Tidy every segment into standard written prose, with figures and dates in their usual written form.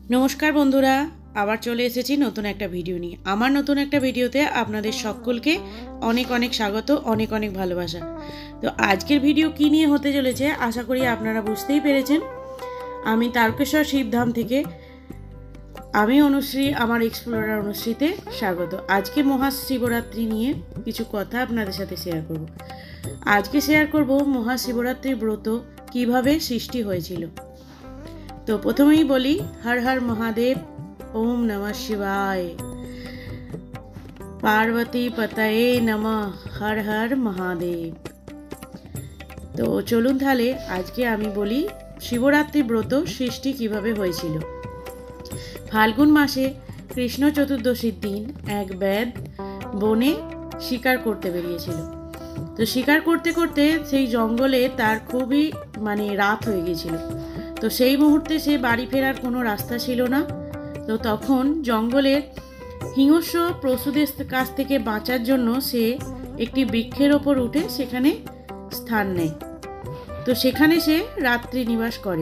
নমস্কার বন্ধুরা, আবার চলে এসেছি নতুন একটা ভিডিও নিয়ে। আমার নতুন একটা ভিডিওতে আপনাদের সকলকে অনেক অনেক স্বাগত, অনেক অনেক ভালোবাসা। তো আজকের ভিডিও কী নিয়ে হতে চলেছে আশা করি আপনারা বুঝতেই পেরেছেন। আমি তারকেশ্বর শিবধাম থেকে আমি অনুশ্রী, আমার এক্সপ্লোরার অনুশ্রীতে স্বাগত। আজকে মহাশিবরাত্রি নিয়ে কিছু কথা আপনাদের সাথে শেয়ার করব। আজকে শেয়ার করব মহাশিবরাত্রির ব্রত কিভাবে সৃষ্টি হয়েছিল। তো প্রথমেই বলি, হর হর মহাদেব, ওম নমঃ শিবায়, পার্বতী পতয়ে নমঃ, হর হর মহাদেব। তো চলুন তাহলে আজকে আমি বলি শিবরাত্রি ব্রত সৃষ্টি কিভাবে হয়েছিল। ফাল্গুন মাসে কৃষ্ণ চতুর্দশীর দিন এক ব্যাধ বনে শিকার করতে বেরিয়েছিল। তো শিকার করতে করতে সেই জঙ্গলে তার খুবই রাত হয়ে গিয়েছিল। তো সেই মুহূর্তে সে বাড়ি ফেরার কোনো রাস্তা ছিল না। তো তখন জঙ্গলের হিংস্র পশুদের কাছ থেকে বাঁচার জন্য সে একটি বৃক্ষের ওপর উঠে সেখানে স্থান নেয়। তো সেখানে সে রাত্রি নিবাস করে।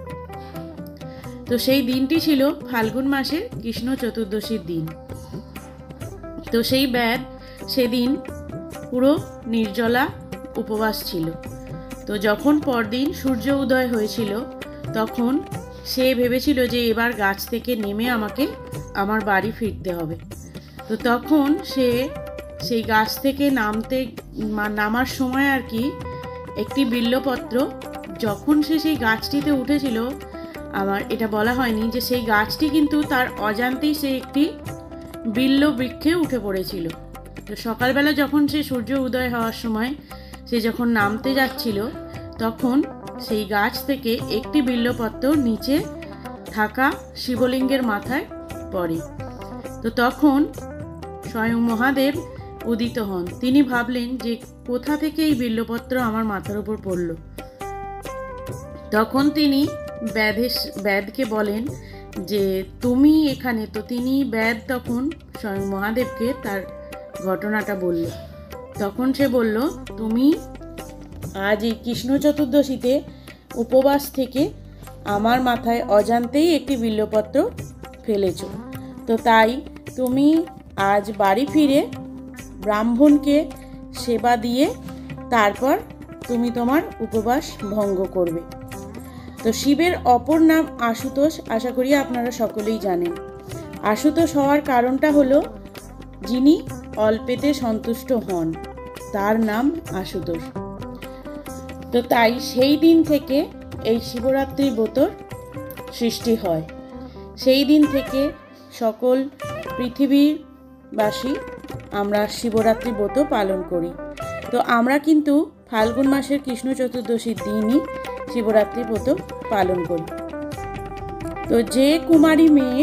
তো সেই দিনটি ছিল ফাল্গুন মাসের কৃষ্ণ চতুর্দশীর দিন। তো সেই ব্যাধ সেদিন পুরো নির্জলা উপবাস ছিল। তো যখন পরদিন সূর্য উদয় হয়েছিল তখন সে ভেবেছিল যে এবার গাছ থেকে নেমে আমাকে আমার বাড়ি ফিরতে হবে। তো তখন সে সেই গাছ থেকে নামার সময় একটি বিল্বপত্র, যখন সে সেই গাছটিতে উঠেছিল, আমার এটা বলা হয়নি যে সেই গাছটি কিন্তু তার অজান্তেই সে একটি বিল্ব বৃক্ষে উঠে পড়েছিল। তো সকালবেলা যখন সে সূর্য উদয় হওয়ার সময় সে যখন নামতে যাচ্ছিল তখন সেই গাছ থেকে একটি বিল্বপত্র নিচে থাকা শিবলিঙ্গের মাথায় পড়ে। তো তখন স্বয়ং মহাদেব উদিত হন। তিনি ভাবলেন যে কোথা থেকে এই বিল্বপত্র আমার মাথার উপর পড়ল। তখন তিনি ব্যাধকে বলেন যে তুমি এখানে। তো তিনি ব্যাধ তখন স্বয়ং মহাদেবকে তার ঘটনাটা বলল। তখন সে বলল, তুমি আজ এই কৃষ্ণ চতুর্দশীতে উপবাস থেকে আমার মাথায় অজান্তেই একটি বিল্বপত্র ফেলেছ। তো তাই তুমি আজ বাড়ি ফিরে ব্রাহ্মণকে সেবা দিয়ে তারপর তুমি তোমার উপবাস ভঙ্গ করবে। তো শিবের অপর নাম আশুতোষ, আশা করি আপনারা সকলেই জানেন। আশুতোষ হওয়ার কারণটা হলো যিনি অল্পেতে সন্তুষ্ট হন তার নাম আশুতোষ। তো তাই সেই দিন থেকে এই শিবরাত্রি ব্রতর সৃষ্টি হয়। সেই দিন থেকে সকল পৃথিবীবাসী আমরা শিবরাত্রি ব্রত পালন করি। তো আমরা কিন্তু ফাল্গুন মাসের কৃষ্ণ চতুর্দশীর দিনই শিবরাত্রি ব্রত পালন করি। তো যে কুমারী মেয়ে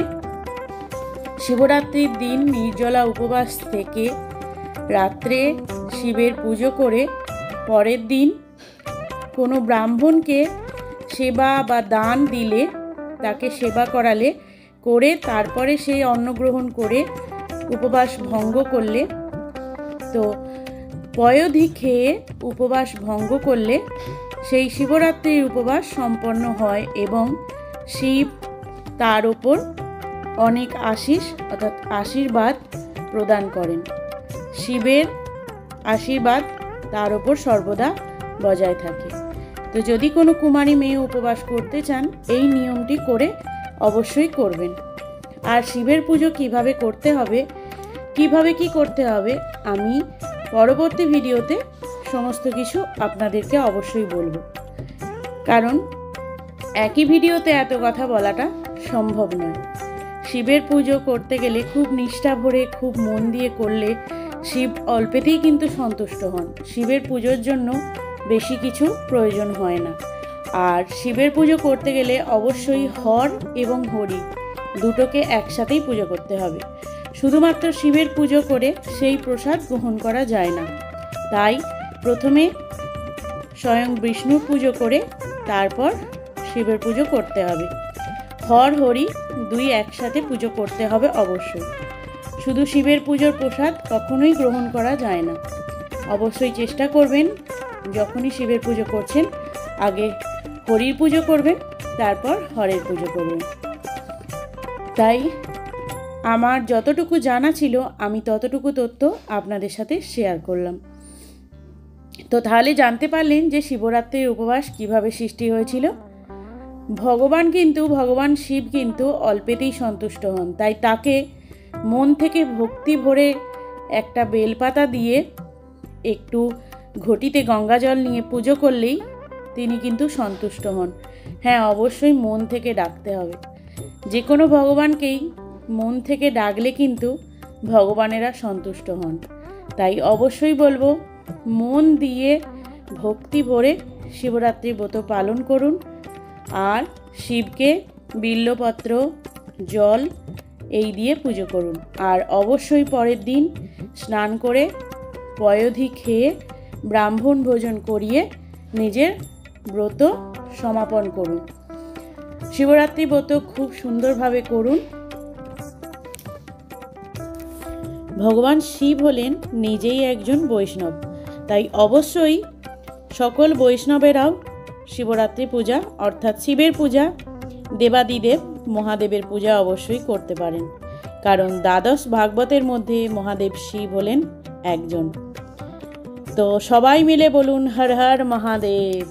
শিবরাত্রির দিন নির্জলা উপবাস থেকে রাত্রে শিবের পুজো করে পরের দিন কোনো ব্রাহ্মণকে সেবা বা দান দিলে, তাকে সেবা করালে করে তারপরে সেই অন্ন গ্রহণ করে উপবাস ভঙ্গ করলে, তো পয়ধি খেয়ে উপবাস ভঙ্গ করলে সেই শিবরাত্রির উপবাস সম্পন্ন হয় এবং শিব তার ওপর অনেক আশিস অর্থাৎ আশীর্বাদ প্রদান করেন। শিবের আশীর্বাদ তার ওপর সর্বদা বজায় থাকে। তো যদি কোনো কুমারী মেয়ে উপবাস করতে চান এই নিয়মটি করে অবশ্যই করবেন। আর শিবের পুজো কিভাবে করতে হবে, কিভাবে কি করতে হবে, আমি পরবর্তী ভিডিওতে সমস্ত কিছু আপনাদেরকে অবশ্যই বলবো। কারণ একই ভিডিওতে এত কথা বলাটা সম্ভব নয়। শিবের পুজো করতে গেলে খুব নিষ্ঠা ভরে খুব মন দিয়ে করলে শিব অল্পেতেই কিন্তু সন্তুষ্ট হন। শিবের পুজোর জন্য বেশি কিছু প্রয়োজন হয় না। আর শিবের পুজো করতে গেলে অবশ্যই হর এবং হরি দুটোকে একসাথেই পুজো করতে হবে। শুধুমাত্র শিবের পুজো করে সেই প্রসাদ গ্রহণ করা যায় না। তাই প্রথমে স্বয়ং বিষ্ণুর পুজো করে তারপর শিবের পুজো করতে হবে। হর হরি দুই একসাথে পুজো করতে হবে অবশ্যই। শুধু শিবের পুজোর প্রসাদ কখনোই গ্রহণ করা যায় না। অবশ্যই চেষ্টা করবেন যখনই শিবের পুজো করছেন আগে হরির পুজো করবেন, তারপর হরের পুজো করবেন। তাই আমার যতটুকু জানা ছিল আমি ততটুকু তথ্য আপনাদের সাথে শেয়ার করলাম। তো তাহলে জানতে পারলেন যে শিবরাত্রির উপবাস কিভাবে সৃষ্টি হয়েছিল। ভগবান শিব কিন্তু অল্পেতেই সন্তুষ্ট হন, তাই তাকে মন থেকে ভক্তি ভরে একটা বেলপাতা দিয়ে একটু ঘটিতে গঙ্গা জল নিয়ে পুজো করলেই তিনি কিন্তু সন্তুষ্ট হন। হ্যাঁ, অবশ্যই মন থেকে ডাকতে হবে। যে কোনো ভগবানকেই মন থেকে ডাকলে কিন্তু ভগবানেরা সন্তুষ্ট হন। তাই অবশ্যই বলবো, মন দিয়ে ভক্তি ভরে শিবরাত্রি ব্রত পালন করুন আর শিবকে বিল্লপত্র, জল এই দিয়ে পুজো করুন। আর অবশ্যই পরের দিন স্নান করে পয়োধি খেয়ে ব্রাহ্মণ ভোজন করিয়ে নিজের ব্রত সমাপন করুন। শিবরাত্রি ব্রত খুব সুন্দরভাবে করুন। ভগবান শিব হলেন নিজেই একজন বৈষ্ণব, তাই অবশ্যই সকল বৈষ্ণবেরাও শিবরাত্রি পূজা অর্থাৎ শিবের পূজা, দেবাদিদেব মহাদেবের পূজা অবশ্যই করতে পারেন, কারণ দ্বাদশ ভাগবতের মধ্যে মহাদেব শিব হলেন একজন। তো সবাই মিলে বলুন হর হর মহাদেব।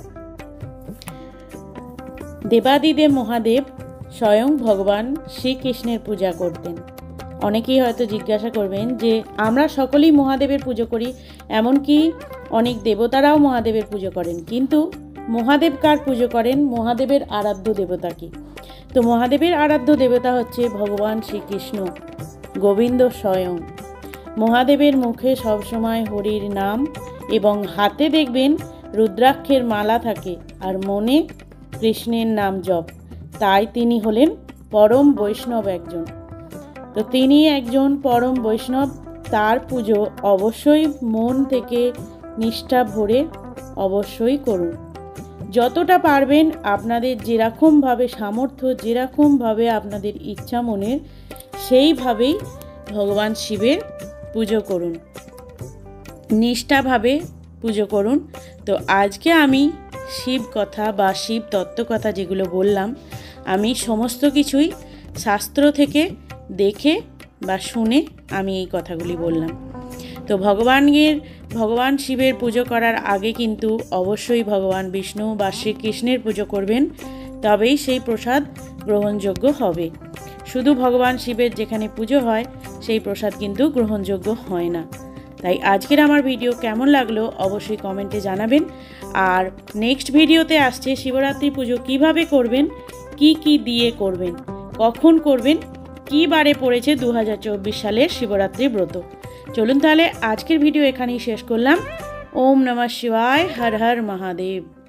দেবাদিদেব মহাদেব স্বয়ং ভগবান শ্রীকৃষ্ণের পূজা করতেন। অনেকেই হয়তো জিজ্ঞাসা করবেন যে আমরা সকলেই মহাদেবের পুজো করি, এমনকি অনেক দেবতারাও মহাদেবের পুজো করেন, কিন্তু মহাদেব কার পুজো করেন? মহাদেবের আরাধ্য দেবতা কি? তো মহাদেবের আরাধ্য দেবতা হচ্ছে ভগবান শ্রীকৃষ্ণ, গোবিন্দ স্বয়ং। মহাদেবের মুখে সবসময় হরির নাম এবং হাতে দেখবেন রুদ্রাক্ষের মালা থাকে আর মনে কৃষ্ণের নাম জপ, তাই তিনি হলেন পরম বৈষ্ণব একজন। তো তিনি একজন পরম বৈষ্ণব, তার পুজো অবশ্যই মন থেকে নিষ্ঠা ভরে অবশ্যই করুন। যতটা পারবেন আপনাদের যেরকমভাবে সামর্থ্য, যেরকমভাবে আপনাদের ইচ্ছা মনের, সেইভাবেই ভগবান শিবের পুজো করুন, নিষ্ঠাভাবে পুজো করুন। তো আজকে আমি শিব কথা বা শিব তত্ত্ব কথা যেগুলো বললাম, আমি সমস্ত কিছুই শাস্ত্র থেকে দেখে বা শুনে আমি এই কথাগুলি বললাম। তো ভগবান শিবের পুজো করার আগে কিন্তু অবশ্যই ভগবান বিষ্ণু বা শ্রীকৃষ্ণের পুজো করবেন, তবেই সেই প্রসাদ গ্রহণযোগ্য হবে। শুধু ভগবান শিবের যেখানে পুজো হয় সেই প্রসাদ কিন্তু গ্রহণযোগ্য হয় না। তাই আজকের আমার ভিডিও কেমন লাগলো অবশ্যই কমেন্টে জানাবেন। আর নেক্সট ভিডিওতে আসছে শিবরাত্রি পুজো কিভাবে করবেন, কি দিয়ে করবেন, কখন করবেন, কী বারে পড়েছে 2024 সালের শিবরাত্রি ব্রত। চলুন তাহলে আজকের ভিডিও এখানেই শেষ করলাম। ওম নমঃ শিবায়, হর হর মহাদেব।